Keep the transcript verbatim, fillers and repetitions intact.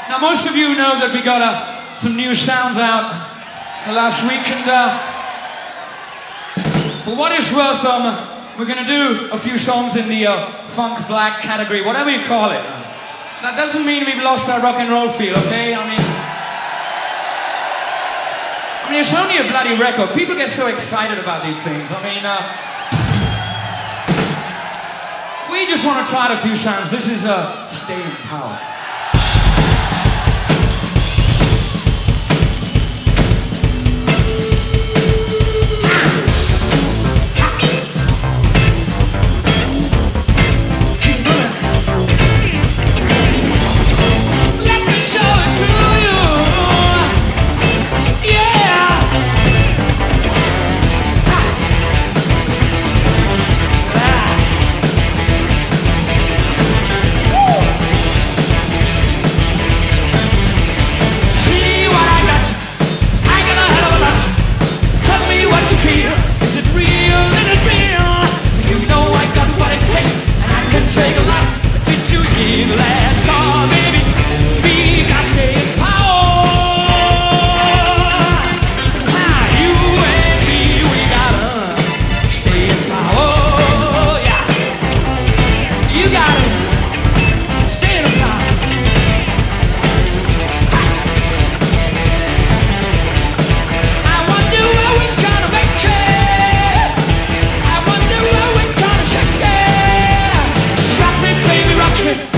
Now, most of you know that we got uh, some new sounds out last week, and uh, for what it's worth, um, we're gonna do a few songs in the uh, funk black category, whatever you call it. That doesn't mean we've lost our rock and roll feel, okay? I mean, I mean, it's only a bloody record. People get so excited about these things. I mean, uh, we just want to try a few sounds. This is uh, Stay in Power. Take a lot, did you hear the last call, baby? We got to stay in power. Ah, you and me, we gotta stay in power. Yeah, you gotta stay in power. I wonder where we're gonna make it. I wonder where we're gonna shake it. Rock me, baby, rock me.